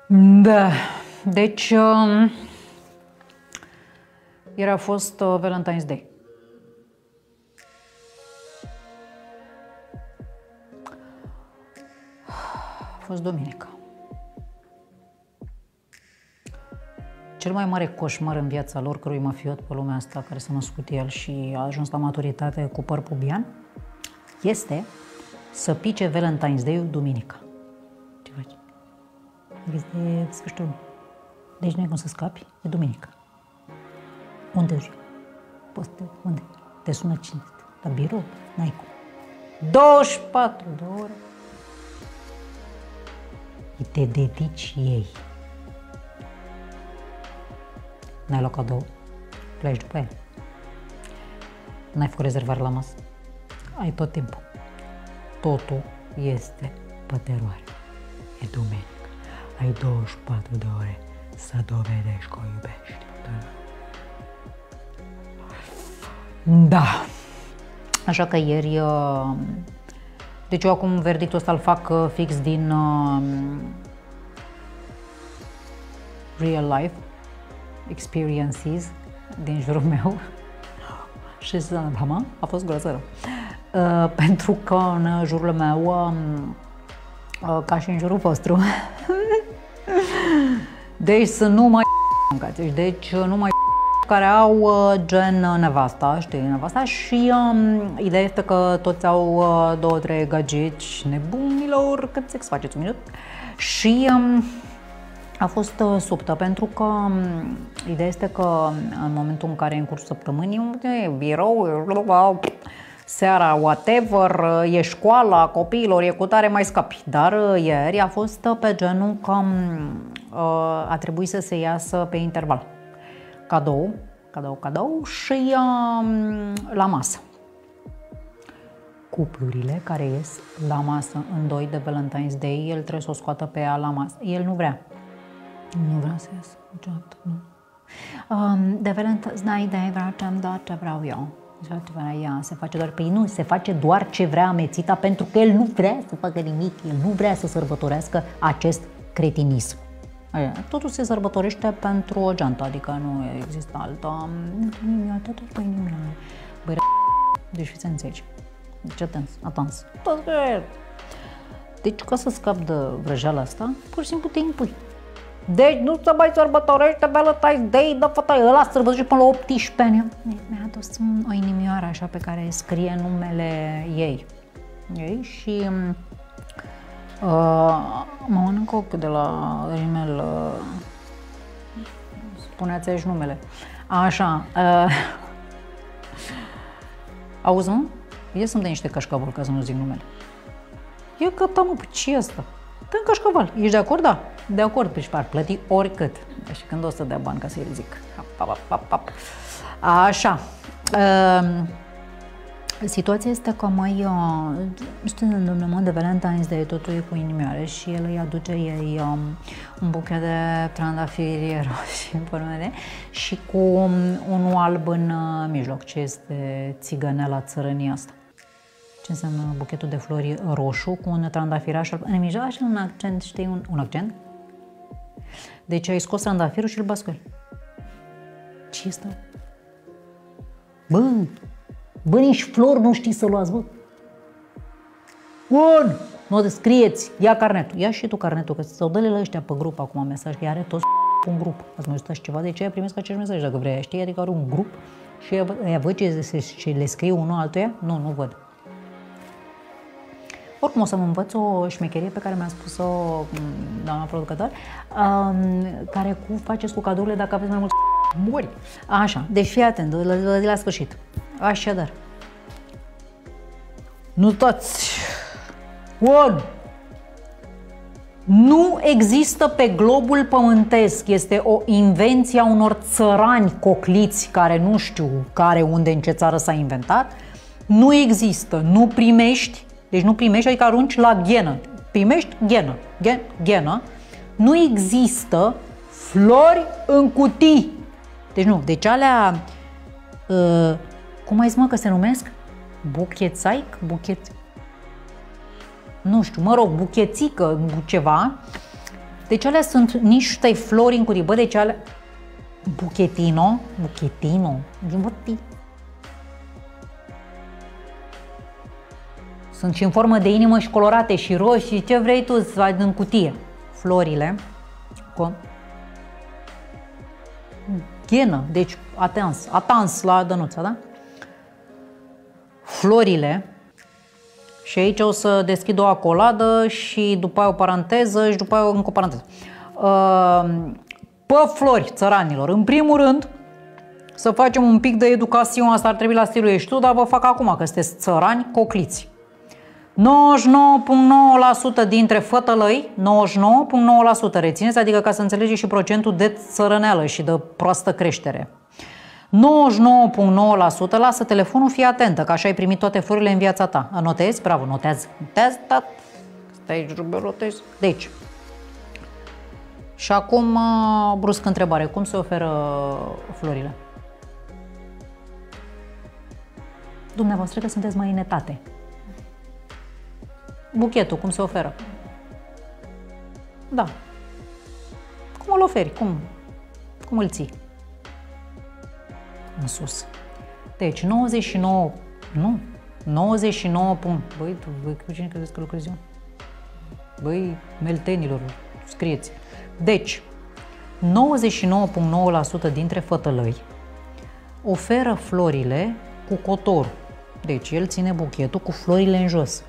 Da, deci ieri a fost Valentine's Day. A fost duminică. Cel mai mare coșmar în viața lor, cărui mafiot pe lumea asta, care s-a născut el și a ajuns la maturitate cu păr pubian, este să pice Valentine's Day-ul duminica. Ce faci? Este sfârșitul. Deci nu e cum să scapi, e duminică. Unde ești? Unde? Te sună cine? La birou? N-ai cum. 24 de ore. Te dedici ei. N-ai luat cadou? Pleci după ea. N-ai făcut rezervare la masă? Ai tot timpul. Totul este pe teroare. E duminică. Ai 24 de ore să dovedești că o iubești. Da. Așa că ieri... Deci eu acum verdictul ăsta îl fac fix din real life experiences din jurul meu. Și mama a fost groază. Pentru că în jurul meu, ca și în jurul vostru, deci sunt numai deci numai care au gen nevasta, știi, nevasta și ideea este că toți au 2-3 gagici nebunilor, cât sex faceți un minut și a fost subtă pentru că ideea este că în momentul în care în cursul săptămânii e birou, seara, whatever, e școala copiilor, e cutare, mai scapi. Dar ieri a fost pe genul că a trebuit să se iasă pe interval. Cadou și la masă. Cuplurile care ies la masă în 2 de Valentine's Day, el trebuie să o scoată pe ea la masă. El nu vrea. Nu vrea să iasă niciodată, nu. De Valentine's Day vreau ce vreau eu. Ea se face doar pe ei, nu, se face doar ce vrea amețita pentru că el nu vrea să facă nimic, el nu vrea să sărbătorească acest cretinism. Totul se sărbătorește pentru o geantă, adică nu există alta. Totul pe inimile. Băi, deci fiți înțelegi. Deci atans. Deci ca să scap de vrăjeala asta, pur și simplu te impui. Deci nu se mai sărbătorește Valentine's Day, dă fata ăla sărbătorește până la 18 ani. Mi-a adus o inimioară așa pe care scrie numele ei. Și mă mănânc ochi de la rimel, spuneați aici numele. Așa, auzi, mă? Ia să-mi dai niște cașcaval ca să nu zic numele. Ia gata, mă, ce e asta? Dă-mi cașcaval, ești de acord? Da, de acord, deci ar plăti oricât. Și când o să dea bani ca să-i zic. Așa. Situația este că mai, știu, în de Valentine's Day totul e cu inimioare și el îi aduce ei un buchet de trandafiri roșii în și cu unul alb în mijloc. Ce este țigăneala țărănia asta? Ce înseamnă buchetul de flori roșu cu un trandafiraș alb în mijloc? Așa un accent, știi, un accent? Deci ai scos trandafirul și îl bați cu el. Ce este? Bă, nici flori nu știi să luați, bă. Bun! Nu scrieți, ia carnetul. Ia și tu carnetul, că sau dă-le la ăștia pe grup acum mesaj, că are toți un grup. Ați mai uitat ceva, de ce primesc acești mesaj dacă vrei, știi? Adică are un grup și ea văd ce le scrie unul altuia? Nu văd. Oricum o să mă învăț o șmecherie pe care mi-a spus-o doamna producător, care faceți cu cadourile dacă aveți mai mulți mori. Așa, deci fii atent, la sfârșit. Așadar, nu toți. Bun. Nu există pe globul pământesc, este o invenție a unor țărani cocliți care nu știu care, unde, în ce țară s-a inventat. Nu există, nu primești, deci nu primești, adică arunci la ghenă. Primești ghenă. Nu există flori în cutii. Deci nu, deci alea, cum ai zis, mă, că se numesc? Buchețaic? Nu știu, mă rog, buchețică, ceva. Deci alea sunt niște flori în cutii. Bă, deci alea... Buchetino. Sunt și în formă de inimă și colorate și roșii, ce vrei tu să ai în cutie. Florile. Ghenă, deci atans la dănuța, da? Florile. Și aici o să deschid o acoladă și după aia o paranteză și după aia încă o paranteză. Pe flori, țăranilor, în primul rând, să facem un pic de educație, asta ar trebui la stilul ești tu, dar vă fac acum că sunteți țărani cocliți. 99,9% dintre fătălăi, 99,9% rețineți, adică ca să înțelegeți și procentul de țărăneală și de proastă creștere. 99,9% lasă telefonul, fii atentă, că așa ai primit toate florile în viața ta. Anotezi? Bravo, notează. Da. Stai, notezi. Deci, și acum, brusc întrebare, cum se oferă florile? Dumneavoastră că sunteți mai în etate. Buchetul, cum se oferă? Da. Cum îl oferi? Cum îl ții? În sus. Deci 99, nu, 99 punct. Băi, cu cine credeți că lucrezi eu? Băi, meltenilor, scrieți. Deci, 99,9% dintre fătălăi oferă florile cu cotorul. Deci el ține buchetul cu florile în jos.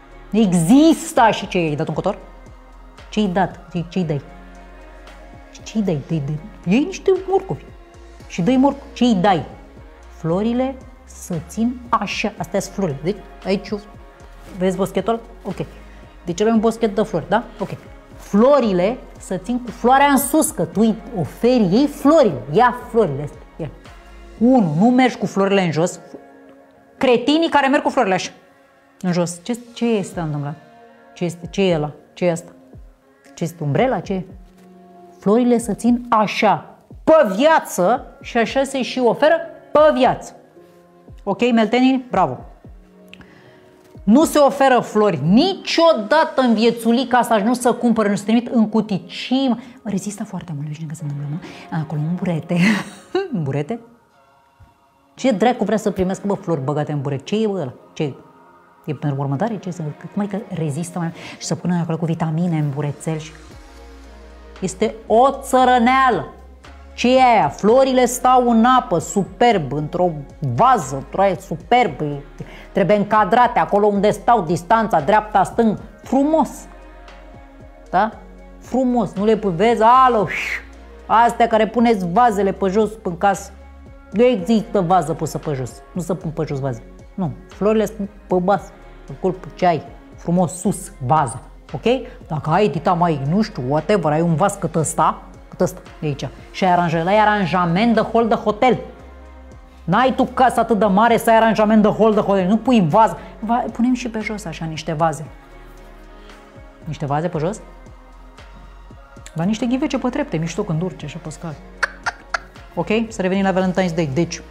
Există și ce i-ai dat un cotor? Ce-i dat? Ce-i dai? Ce-i dai? Iei niște morcovi și dai morcovi. Ce-i dai? Florile să țin așa. Astea sunt florile. Deci aici, vezi boschetul? Ok. Deci avem un boschet de flori, da? Ok. Florile să țin cu floarea în sus, că tu îi oferi ei florile. Ia florile astea. Ia. 1. Nu mergi cu florile în jos. Cretinii care merg cu florile așa. În jos. Ce este întâmplat? Ce e ăla? Ce e asta? Ce este umbrela? Ce e? Florile să țin așa. Pe viață și așa se și oferă pe viață. Ok, meltenii? Bravo! Nu se oferă flori niciodată în viețulica asta, nu să cumpără, nu se trimit în cutii. Rezistă foarte mult, știi că se întâmplă, mă? Acolo în burete. În burete? Ce dracu vrea să primească, bă, flori băgate în burete? Ce e, bă, ăla? Ce e? E până următoare? Ce să, cum adică rezistă mai și să pună acolo cu vitamine în burețel și... Este o țărăneală. Ce e aia? Florile stau în apă, superb, într-o vază, într-o aia superb. Trebuie încadrate acolo unde stau, distanța, dreapta, stâng. Frumos. Da? Frumos. Nu le pui, vezi, alo, astea care puneți vazele pe jos în casă. Nu există vază pusă pe jos. Nu se pun pe jos vaze. Nu. Florile sunt pe bas, pe culp, ce ai. Frumos, sus, vaza. Ok? Dacă ai dita mai, nu știu, whatever, ai un vas cât ăsta de aici și ai aranjament de hol de hotel. N-ai tu casă atât de mare să ai aranjament de hol de hotel. Nu pui vază. Punem și pe jos așa niște vaze. Niște vaze pe jos? Dar niște ghivece pe trepte, mișto când urci așa pe scale. Ok? Să revenim la Valentine's Day. Deci,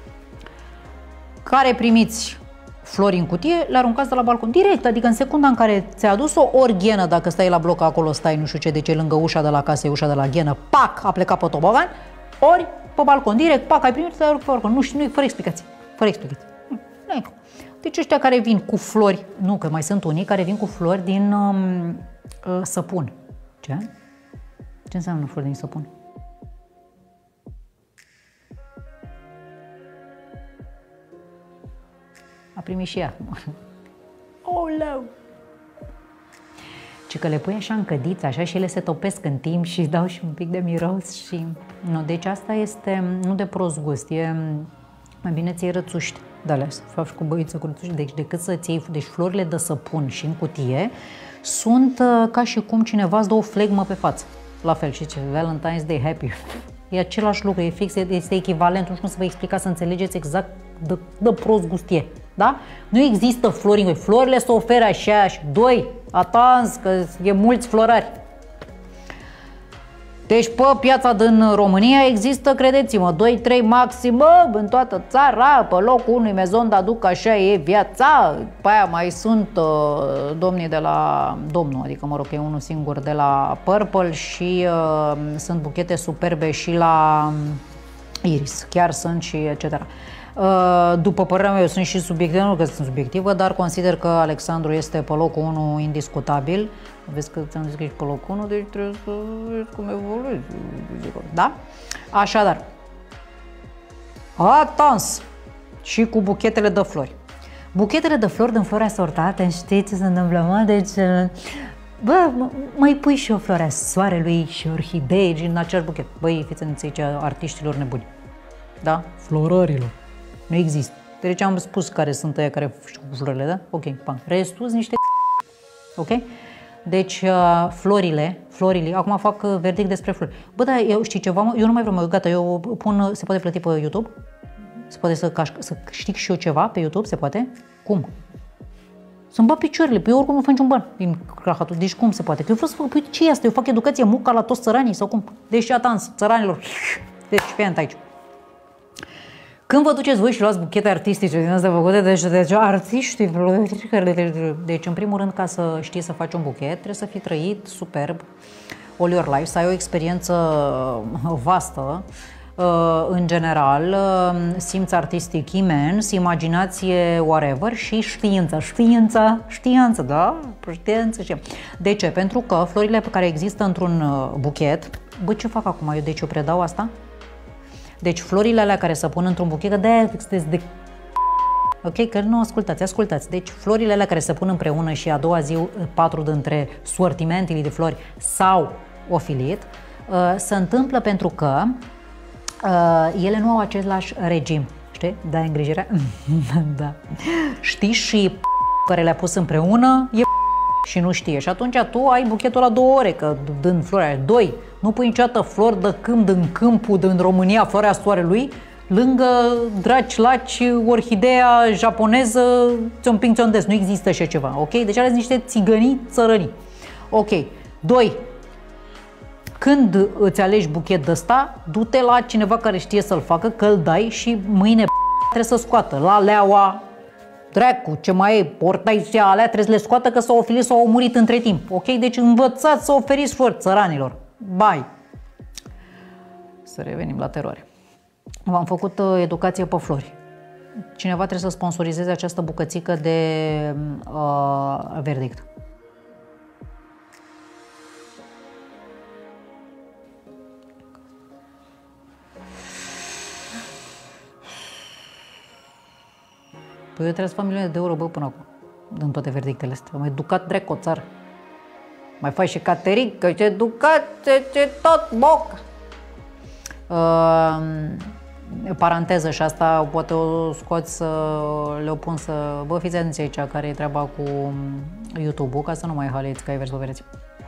care primiți flori în cutie, le aruncați de la balcon. Direct, adică în secunda în care ți-a adus-o, ori ghenă, dacă stai la bloc acolo, stai nu știu ce, de ce, lângă ușa de la casă, e ușa de la ghenă, pac, a plecat pe tobogan, ori pe balcon. Direct, pac, ai primit, te arunci pe balcon. Nu știu, fără explicații. Fără explicații. Deci ăștia care vin cu flori, nu, că mai sunt unii care vin cu flori din săpun. Ce? Ce înseamnă flori din săpun? A primit și ea. Oh, no! Ci că le pui așa în cădiță, așa, și ele se topesc în timp și dau și un pic de miros și... Nu, deci asta este, nu de prost gust, e mai bine ți-ai rățuști de alea, să faci cu băiță, cu rățuști, deci decât să-ți iei, deci florile de săpun și în cutie sunt ca și cum cineva îți dă o flegmă pe față. La fel, și ce, Valentine's Day, happy. E același lucru, e fix, este echivalent, nu știu cum să vă explica, să înțelegeți exact de prost gust e. Da? Nu există flori, florile se oferă așa și doi, atans, că e mulți florari. Deci pe piața din România există, credeți-mă, 2-3 maximă în toată țara, pe locul unui mezon de aduc, așa e viața. Pe aia mai sunt domnii de la, domnul, adică mă rog că e unul singur de la Purple și sunt buchete superbe și la Iris, chiar sunt și etc. După părerea mea, eu sunt și subiectivă, nu că sunt subiectivă, dar consider că Alexandru este pe locul 1 indiscutabil. Vezi că ți-am zis că ești pe locul 1, deci trebuie să vezi cum evoluezi. Da? Așadar, atans! Și cu buchetele de flori. Buchetele de flori din flori asortate, știi ce se întâmplă, mă? Deci, bă, mai pui și o floare a soarelui și orhidei în același buchet. Băi, fiți atenți aici, artiștilor nebuni. Da? Florărilor. Nu există. Deci am spus care sunt aia care știu cu florile, da? Ok, bang. Restul sunt niște ok? Deci florile, acum fac verdict despre flori. Bă, dar eu știi ceva, eu nu mai vreau, gata, eu pun, se poate plăti pe YouTube? Se poate să câștig și eu ceva pe YouTube, se poate? Cum? Să-mi bag picioarele, pe eu oricum nu fac niciun ban din crahatul, deci cum se poate? Că eu vreau să fac, ce e asta? Eu fac educație muca la toți țăranii sau cum? Deci atans, țăranilor, deci fii aici. Când vă duceți voi și luați buchete artistice din astea făcute, deci artiștii, deci în primul rând ca să știi să faci un buchet, trebuie să fii trăit superb all your life, să ai o experiență vastă, în general, simț artistic imens, imaginație whatever și știință, da? Știință și... De ce? Pentru că florile pe care există într-un buchet, bă, ce fac acum? Deci eu predau asta? Deci florile alea care se pun într-un buchet, că de-aia sunteți de... Ok? Că nu ascultați. Deci florile alea care se pun împreună și a doua zi 4 dintre sortimentele de flori s-au ofilit, se întâmplă pentru că ele nu au același regim. Știi? Da, îngrijirea? Da. Știi? Și care le-a pus împreună e și nu știe. Și atunci tu ai buchetul la 2 ore, că din floarea 2, nu pui niciodată flori de câmp din câmpul din România, floarea soarelui, lângă draci, laci, orhidea japoneză, ți-o împing, ți-o des. Nu există așa ceva, ok? Deci ales niște țigănii țărănii. Ok. 2. Când îți alegi buchet de ăsta, du-te la cineva care știe să-l facă, că îl dai și mâine trebuie să scoată. La Leaua, dracu, ce mai e, portaisia alea trebuie să le scoată că s-au ofilit sau au murit între timp. Ok? Deci învățați să oferiți flori țăranilor. Bye! Să revenim la teroare. V-am făcut educație pe flori. Cineva trebuie să sponsorizeze această bucățică de verdict. Păi eu trebuie să fac milioane de euro, bă, până acum, din toate verdictele astea. Am educat drept o țară. Mai faci și caterincă, ce educație, ce tot boc. Paranteză și asta poate o scoți să le opun să... Bă, fiți atenți aici care e treaba cu YouTube-ul, ca să nu mai haleți ca ai vers vereți.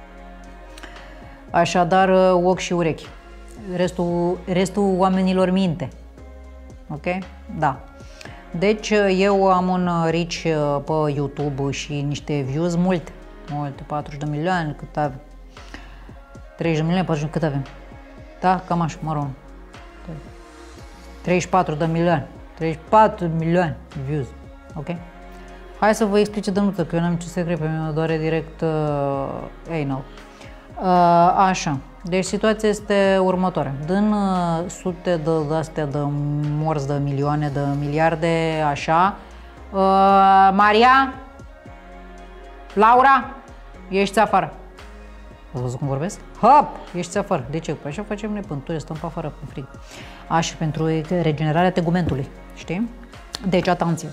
Așadar, ochi și urechi. Restul oamenilor minte. Ok? Da. Deci eu am un reach pe YouTube și niște views multe, 40 de milioane, cât avem? 30 de milioane, 40 cât avem? Da, cam așa, mă rog. 34 de milioane, 34 de milioane views, ok? Hai să vă explice Dănuță, că eu n-am ce secret, pe mine mă doare direct anal. Așa, deci situația este următoarea. Din sute de astea de morți, de milioane, de miliarde, așa, Maria, Laura, ieși afară. Ați văzut cum vorbesc? Hop, ieși afară. De ce? Păi așa facem noi pânturile, stăm pe afară în frig. Așa, pentru regenerarea tegumentului, știi? Deci, atenție.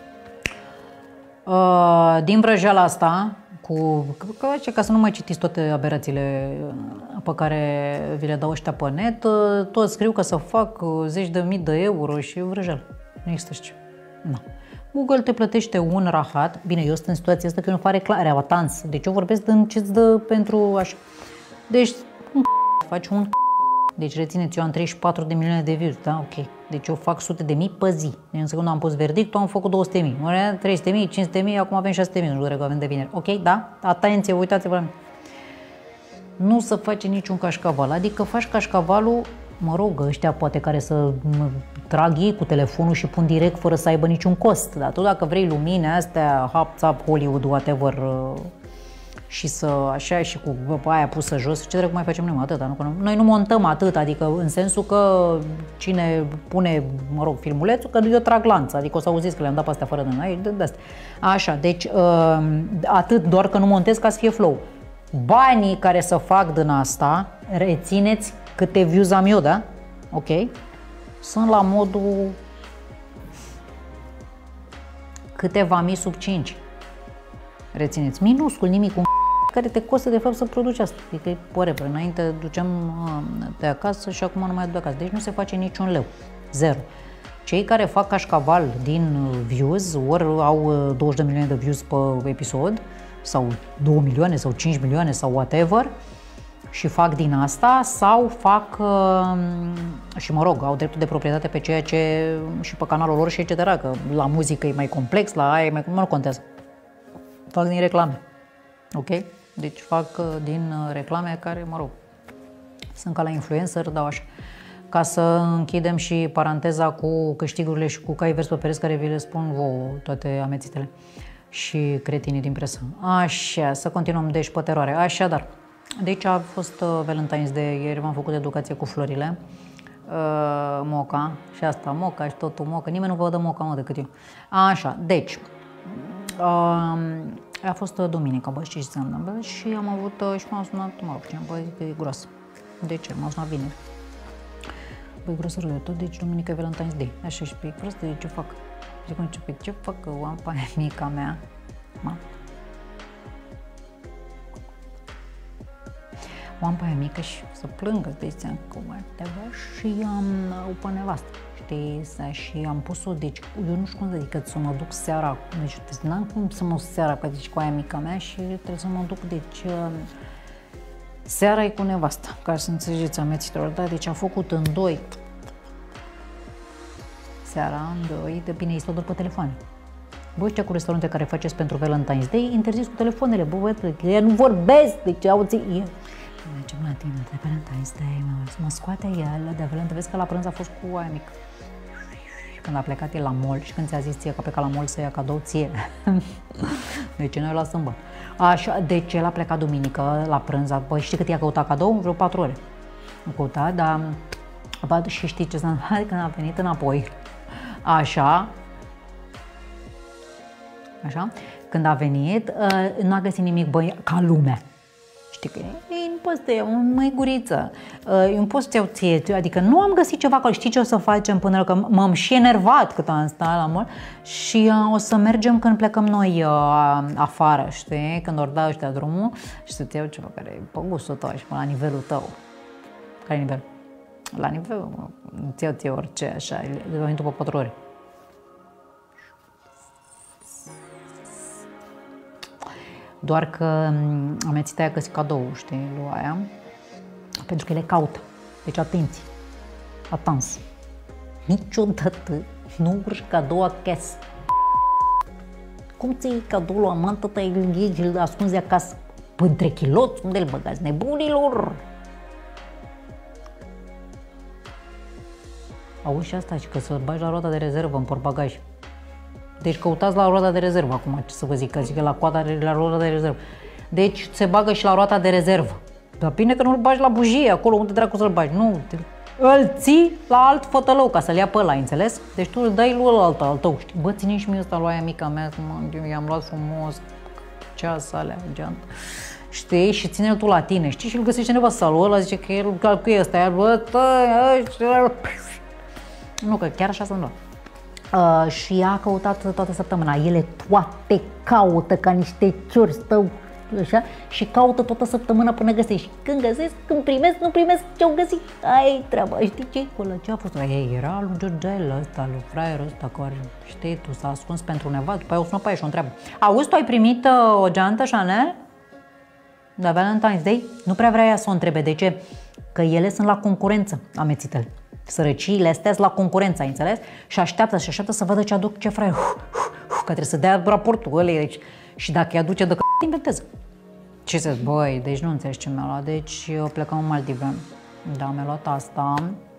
Din vrăjeala asta, ca să nu mai citiți toate aberațiile pe care vi le dau ăștia pe net, toți scriu că să fac 10.000 de euro și vrăjeală. Nu există așa. Nu. Google te plătește un rahat. Bine, eu sunt în situația asta că eu nu fac reclame, atans. Deci eu vorbesc din ce-ți dă pentru așa. Deci, faci un deci rețineți, eu am 34 de milioane de views, da? Ok. Deci eu fac sute de mii pe zi. În secundă am pus verdictul, am făcut 200 mii. 300 mii, 500 mii, acum avem 600 mii, nu știu că avem de vineri. Ok, da? Atenție, uitați-vă la mine. nu să faci niciun cașcaval. Adică faci cașcavalul, mă rog, ăștia poate care să trag ei cu telefonul și pun direct fără să aibă niciun cost. Dar tu dacă vrei lumini astea, hap-țap, Hollywood, whatever, și să așa și cu aia pusă jos, ce dracu mai facem noi atâta? Noi nu montăm atât, adică în sensul că cine pune, mă rog, filmulețul, că eu trag lanț, adică o să auziți că le-am dat pe astea fără de noi, de astea. Așa, deci atât, doar că nu montez ca să fie flow. Banii care să fac din asta, rețineți câte views am eu, da? Ok? Sunt la modul câteva mii sub 5. Rețineți, minuscul, nimic, un care te costă de fapt să produci asta. Adică, whatever, înainte duceam de acasă și acum nu mai duc de acasă. Deci nu se face niciun leu. Zero. Cei care fac cașcaval din views, ori au 20 de milioane de views pe episod, sau 2 milioane, sau 5 milioane, sau whatever, și fac din asta, sau fac, și mă rog, au dreptul de proprietate pe ceea ce, și pe canalul lor și etc. Că la muzică e mai complex, la aia e mai, nu contează. Fac din reclame, ok? Deci fac din reclame care, mă rog, sunt ca la influencer, dau așa. Ca să închidem și paranteza cu câștigurile și cu cai verzi pe pereți care vi le spun vouă, toate amețitele și cretinii din presă. Așa, să continuăm deci pe teroare. Așadar, deci a fost Valentine's Day, ieri m-am făcut educație cu florile, moca și asta, moca și totul moca, nimeni nu vă dă moca, mă, decât eu. Așa, deci, a fost duminică, bă, știi ce se întâmplă? Și am avut, și m-am sunat, mă rog, băi, că e gros. De ce? M-am sunat vineri. Băi, grosă rău tot, deci duminică e Valentine's Day. Așa și pe prost, de ce fac? Zic, ce fac, că o am pe aia mica mea, mă? O am pe aia mică și să plângă, de seama, că și am o pe nevastă. Și am pus-o, deci eu nu știu cum să zic, că să mă duc seara, deci n-am cum să mă duc seara că zici cu aia mica mea și trebuie să mă duc, deci seara e cu nevasta, ca să înțelegeți amețitor, da? Deci a făcut în 2 seara, în 2, de bine, este doar pe telefoane. Bă, ăștia cu restaurante care faceți pentru Valentine's Day, interzis cu telefoanele, bă, băiatule, că ei nu vorbesc, deci auzi, mergem la tine de Valentine's Day, mă scoate el de Valentine's, vezi că la prânz a fost cu aia mică. Când a plecat el la mall și când ți-a zis ție că a plecat la mall să ia cadou ție. Deci noi la sâmbătă. Așa, deci el a plecat duminică la prânz, băi, știi cât i-a căutat cadou? Vreo 4 ore. A căutat, dar și știi ce s-a întâmplat când a venit înapoi. Așa, când a venit, nu a găsit nimic, băi, ca lumea. Știi că nu poți să iau, măi guriță, nu poți să iau ție, adică nu am găsit ceva acolo, știi ce o să facem până că m-am și enervat cât am stat la mall și o să mergem când plecăm noi afară, știi, când ori dau ăștia drumul și să-ți iau ceva care e pe gustul tău și la nivelul tău. Care nivel? La nivelul, îți iau ție orice, așa, de venit după 4 ore. Doar că amețita aia găsit cadou, știi, lui aia, pentru că le caută. Deci atenție, atans, niciodată nu urci cadou acasă. Cum ți iei cadou lui amanta ta, îl ascunzi acasă? Între chiloți, unde îl băgați, nebunilor? Auzi și asta, și că să-l bagi la roata de rezervă în portbagaj. Deci căutați la roata de rezervă acum, ce să vă zic, că zic la coada la roata de rezervă. Deci se bagă și la roata de rezervă. Dar bine că nu-l bagi la bujie, acolo unde dracu să-l bagi. Nu, îl ții la alt fătălău ca să-l ia pe ăla, înțeles? Deci tu îl dai lui ălalt, al tău, știi? Bă, ține și mie ăsta lui aia mica mea, i-am luat frumos ceas alea, geantă. Știi? Și ține-l tu la tine, știi? Și îl găsește nevasta lui ăla, zice că el calcuie ăsta, bă, nu, că chiar așa sunt. Și a căutat toată săptămâna. Ele toate caută ca niște ciori, stau așa și caută toată săptămâna până găsești. Și când găsesc, când primesc, nu primesc ce-au găsit. Aia-i treaba. Știi ce-i acolo? Ce a fost? Ei, era lui Georgel ăsta, lui fraierul ăsta care, știi, tu s-a ascuns pentru nevastă. După aia o sună pe aia și o întreabă. Auzi, tu ai primit o geantă Chanel? La Valentine's Day? Nu prea vrea ea să o întrebe. De ce? Că ele sunt la concurență, amețitele. Sărăciile astea la concurență, ai înțeles? Și așteaptă să vadă ce aduc ce fraier. Că trebuie să dea raportul ălei. Deci, și dacă îi aduce de inventează. Ce să băi, deci nu înțelegi ce mi-a luat. Deci plecăm în Maldive. Da, mi-a luat asta.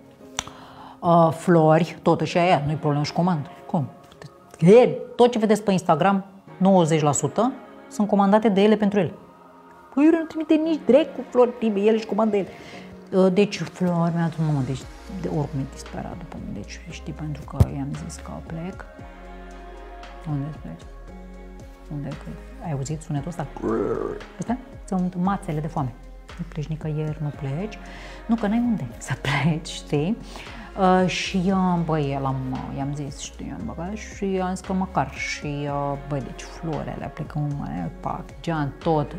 Flori, totuși aia, nu-i problemă și comand. Cum? Tot ce vedeți pe Instagram, 90% sunt comandate de ele pentru ele. Păi eu nu trimite nici drept cu flori, ele și comandă ele. Deci flori, mi-a dat un deci oricum e disperat după mine. Deci știi, pentru că i-am zis că plec. Unde pleci? Unde pleci? Ai auzit sunetul ăsta? Astea sunt mațele de foame. Nu pleci nicăieri, nu pleci. Nu, că n-ai unde să pleci, știi? Și băi, i-am zis, știi, am băgat și am zis că măcar. Și băi, deci florele, plecăm mai pac, gean, tot.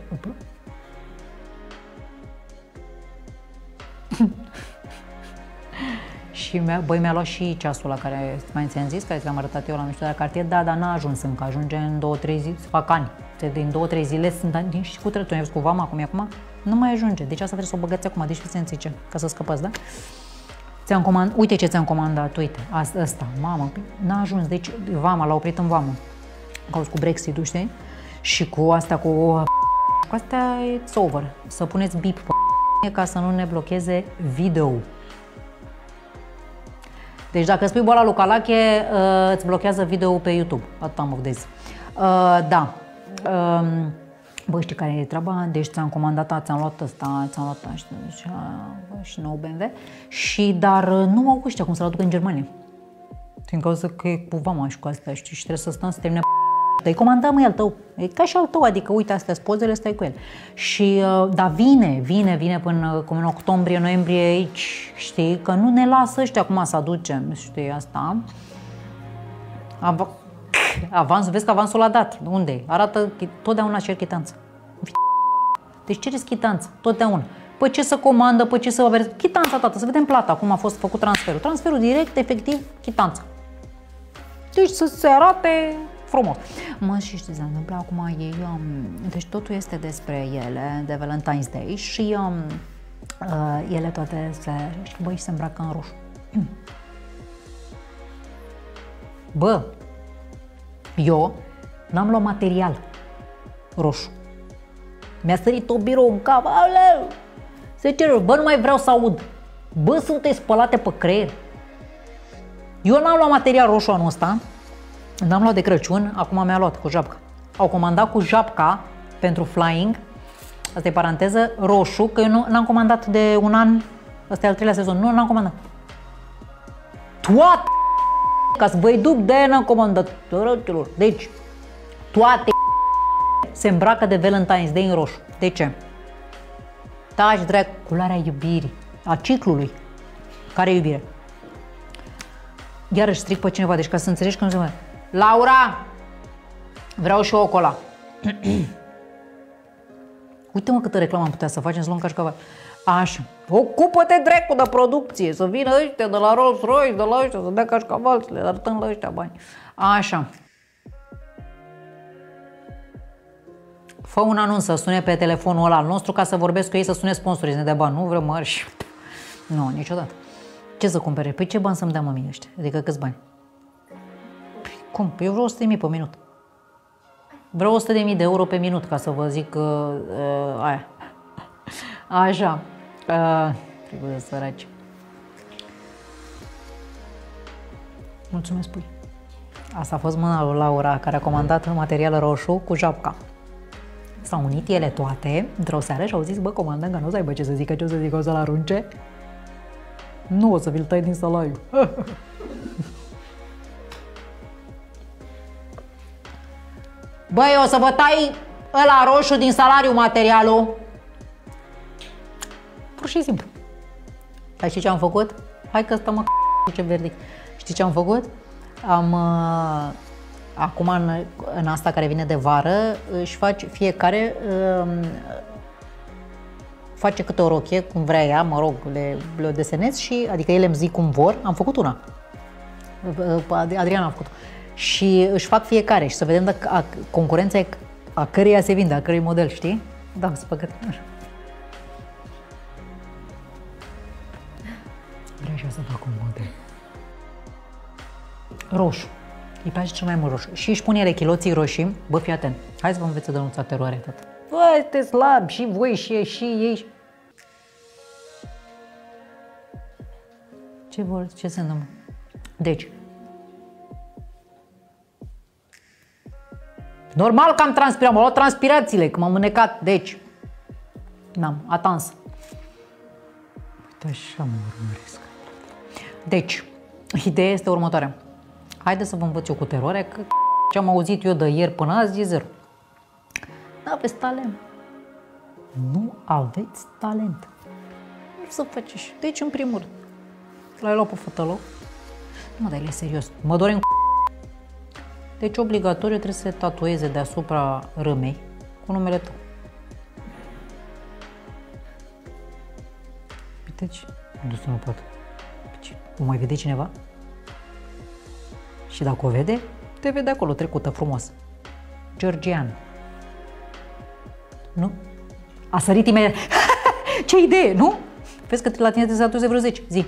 Și băi, mi-a luat și ceasul la care mai ți-am zis, care ți-am arătat eu la mișto de cartier, da, dar n-a ajuns încă, ajunge în 2-3 zile, se fac ani. Din 2-3 zile sunt ani și cu trătul, cu vama cum e acum, nu mai ajunge. Deci asta trebuie să o băgați acum, deci fiți zice, ca să scăpați, da? Ți-am comandat, uite ce ți-am comandat, uite, asta, mamă, n-a ajuns, deci vama, l-a oprit în vamă. Cauți cu Brexit-ul, știi? Și cu astea, cu astea, it's over. Să puneți bip pe ca să nu ne blocheze video. Deci dacă spui boala lui Calache, îți blochează video pe YouTube. Atât am zis. Da. Bă, știi care e treaba? Deci ți-am comandat, ți-am luat ăsta, și nou BMW. Și, dar nu au ăștia cum să-l aducă în Germania. Din cauza că e cu vama și cu astea, știi, și trebuie să stăm să termine. Îi comandăm al tău. E ca și al tău, adică uite, astea pozele, stai cu el. Și, dar vine până în octombrie, noiembrie aici, știi, că nu ne lasă ăștia acum să aducem, știi, asta. Avansul, vezi că avansul l-a dat. Unde? Arată, totdeauna cer chitanță. Deci cereți chitanță, totdeauna. Păi ce să comandă, păi ce să aveți? Chitanța, tată, să vedem plata, cum a fost făcut transferul. Transferul direct, efectiv, chitanță. Deci să se arate frumos. Mă, și știi, se întâmplă acum ei, deci totul este despre ele, de Valentine's Day și ele toate se îmbracă în roșu. Bă, eu n-am luat material roșu. Mi-a sărit o birou în cap, aleu! Se cere, bă, nu mai vreau să aud. Bă, sunteți spălate pe creier. Eu n-am luat material roșu anul ăsta. N-am luat de Crăciun, acum mi-a luat cu japca. Au comandat cu japca pentru flying, asta e paranteză, roșu, că eu n-am comandat de un an, ăsta e al 3-lea sezon, nu n-am comandat. Toate ca să vă duc, de-aia n-am comandat. Deci, toate se îmbracă de Valentine's Day în roșu. De ce? Taci, drag, culoarea iubirii, a ciclului. Care e iubire? Iarăși stric pe cineva, deci ca să înțelegi că nu se mai... Laura! Vreau și eu o cola. Uite mă câtă reclamă am putea să facem, să luăm cașcaval. Așa. Ocupă-te dracu de producție, să vină ăștia de la Rolls-Royce, de la ăștia, să dea cașcaval, să le arătăm la ăștia bani. Așa. Fă un anunț să sune pe telefonul ăla al nostru ca să vorbesc cu ei, să sune sponsorii, să ne dea bani. Nu vrem mărși. Nu, niciodată. Ce să cumpere? Păi ce bani să-mi dea mămii ăștia? Adică câți bani? Păi cum? Păi eu vreau 100.000 pe minut. Vreau 100.000 de euro pe minut, ca să vă zic aia. Așa. Trebuie să săraci. Mulțumesc, pui. Asta a fost mâna lui Laura, care a comandat material roșu cu japca. S-au unit ele toate într-o seară și au zis, bă, comandăm, că nu o să aibă ce să zică, ce o să zică, o să-l arunce. Nu, o să vi-l tai din salariu. Băi, o să vă tai ăla roșu din salariu materialul. Pur și simplu. Dar știi ce am făcut? Hai că stăm ce verdict. Știi ce am făcut? Am... acum în asta care vine de vară, își face fiecare... face câte o rochie, cum vrea ea, mă rog, le desenez și, adică ele îmi zic cum vor, am făcut una. Adriana a făcut. Și își fac fiecare și să vedem dacă concurența e a căreia se vinde, a cărui model, știi? Da, să păcăt. Vreau și eu să fac un model. Roșu. Îi place cel mai mult roșu. Și își pune ele chiloții roșii. Bă, fii atent. Hai să vă înveți să dănuța teroare, tată. bă, te slab și voi și ei. Ce se întâmplă? Deci, normal că am transpirat, m-au luat transpirațiile, că m-am înecat, deci, n-am, atans. Uite așa mă urmăresc. Deci, ideea este următoarea. Haideți să vă învăț eu cu teroare, că ce am auzit eu de ieri până azi e zero. Nu aveți talent. Nu aveți talent. Nu să faceți. Deci, în primul rând, l-ai luat pe fătălău? Nu, dar el e serios. Mă dore în Deci, obligatoriu trebuie să se tatueze deasupra râmei cu numele tău. Uite-ci, dus nu pot. O mai vede cineva? Și dacă o vede, te vede acolo, trecută, frumos. Georgian. Nu? A sărit imediat. Ce idee, nu? Vezi că la tine te tatueze vreo 10. Zi.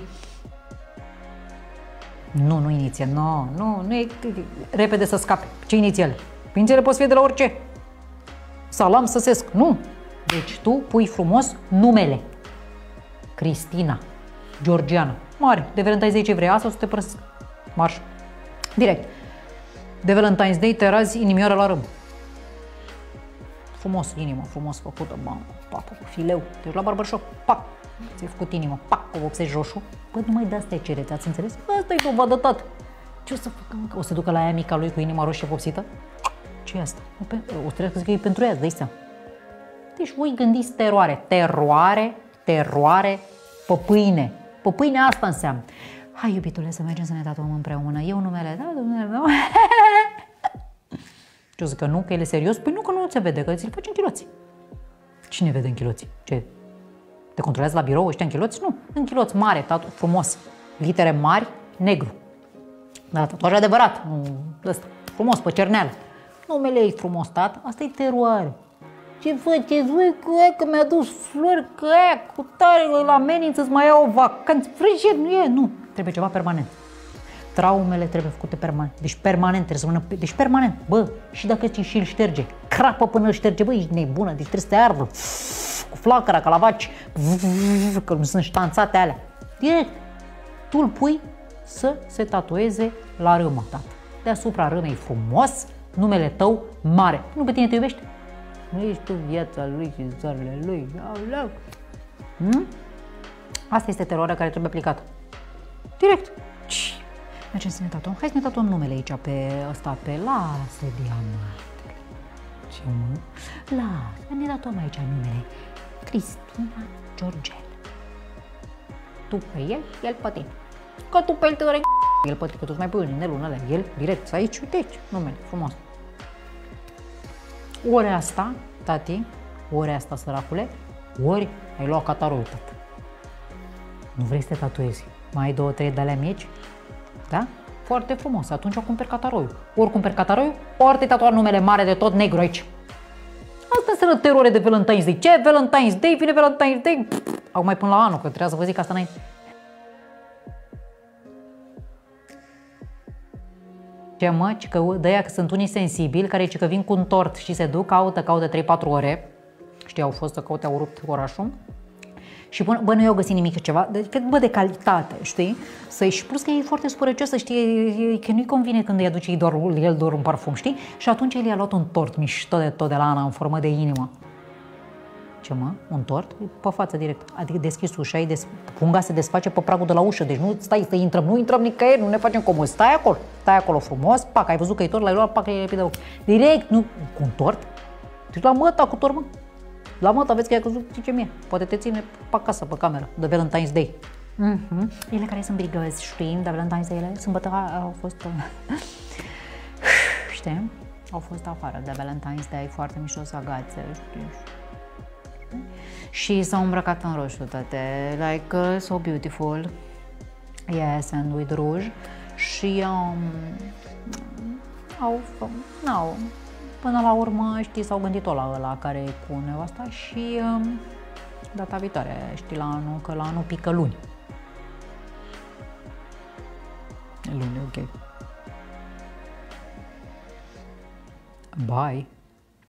Nu inițial. Nu e repede să scape. Ce inițiale? Inițiale poți fi de la orice. Salam săsesc. Nu. Deci tu pui frumos numele. Cristina. Georgiana. Mare. De Valentine's Day ce vrei? Asta o să te părăsesc. Marș. Direct. De Valentine's Day te razi inimioară la râm. Frumos, inimă, frumos făcută, bam, pac, cu fileu. Deci la barbershop, pac, ți-ai făcut inimă, pac, cu vopsei roșu. Bă, numai de-astea cereți, ați înțeles? Asta e dovadă, tată. Ce o să facă? O să ducă la aia mica lui cu inima roșie vopsită? Ce e asta? O să trebuie să zic că e pentru ea, dă-i seama. Deci voi gândiți teroare. Teroare pe pâine. Pe pâine asta înseamnă. Hai, iubitule, să mergem să ne tatuăm împreună. Eu numele, da, numele meu. Ce o zic că nu, că el e serios? Păi nu, că nu se vede, că ți-l faci în chiloți. Cine vede în chiloți? Ce? Te controlează la birou ăștia în chiloți? Nu, în chiloți mare, tatu, frumos. Litere mari, negru. Dar tatuaj adevărat, nu ăsta. Frumos, pe cerneală. Numele e frumos, tată, asta e teroare. Ce faceți voi cu ea, că mi-a dus flori, că ea, cu tare, la amenință să mai iau o vacanță. Frigid, nu e, nu. Trebuie ceva permanent. Traumele trebuie făcute permanent. Deci permanent trebuie să rămână. Deci permanent. Bă, și dacă și îl șterge, crapă până îl șterge, bă, ești nebună, deci trebuie să te ardă. Cu flacăra, ca la vaci, că nu sunt ștanțate alea. Direct. Tu îl pui să se tatueze la râmă, tată. Deasupra râmei frumos, numele tău mare. Nu pe tine te iubește? Nu ești tu viața lui și zoarele lui. Asta este teroarea care trebuie aplicată. Direct. Mergem să ne tatuăm. Hai să ne tatuăm numele aici pe ăsta, pe lasă diamantele. Ce mă? Lasă, ne tatuăm aici numele. Cristina Georgel. Tu pe el pe tine. Că tu pe el te el pe tine, că tu mai pui în lună alea. El direct, aici, uite aici, numele, frumos. Ori asta, tati, ori asta, săracule, ori ai luat cataroiul, tată. Nu vrei să te tatuezi? Mai ai 2-3 de alea mici? Da? Foarte frumos. Atunci o cumperi cataroiul. Ori cumperi cataroiul, ori te tatua numele mare de tot negru aici. Asta înseamnă teroare de Valentine's Day. Ce Valentine's Day? Vine Valentine's Day? Acum mai până la anul, că trebuia să vă zic asta înainte. Ce mă? Că de-aia că sunt unii sensibili care că vin cu un tort și se duc, caută 3-4 ore. Știi, au fost să caute, au rupt orașul. Și bă, nu i-au găsit nimic ceva, bă, de calitate, știi? Și plus că e foarte spărăcioasă, știi, că nu-i convine când îi aduce el doar un parfum, știi? Și atunci el i-a luat un tort mișto de tot de la Ana, în formă de inimă. Ce mă? Un tort? Pe față direct. Adică deschis ușa, punga se desface pe pragul de la ușă, deci nu stai să intrăm, nu intrăm nicăieri, nu ne facem comod. Stai acolo frumos, pac, ai văzut că e tort, l-ai luat, pac, e pe de ochi. Direct, nu, cu un tort? Deci la măta cu tort, mă. La măt aveți că i-a căzut, zice mie, poate te ține pe acasă, pe cameră, de Valentine's Day. Ele care sunt brigăzi, știm, de Valentine's Day, ele sâmbătă au fost, știi, au fost afară de Valentine's Day, foarte mișto să agațe, știi. Și s-au îmbrăcat în roșu toate, like, so beautiful, yes, and with rouge. Și până la urmă, știi, s-au gândit-o la ăla care e cu nevasta și data viitoare, știi, la anul, că la anul pică luni. Luni, ok. Bye!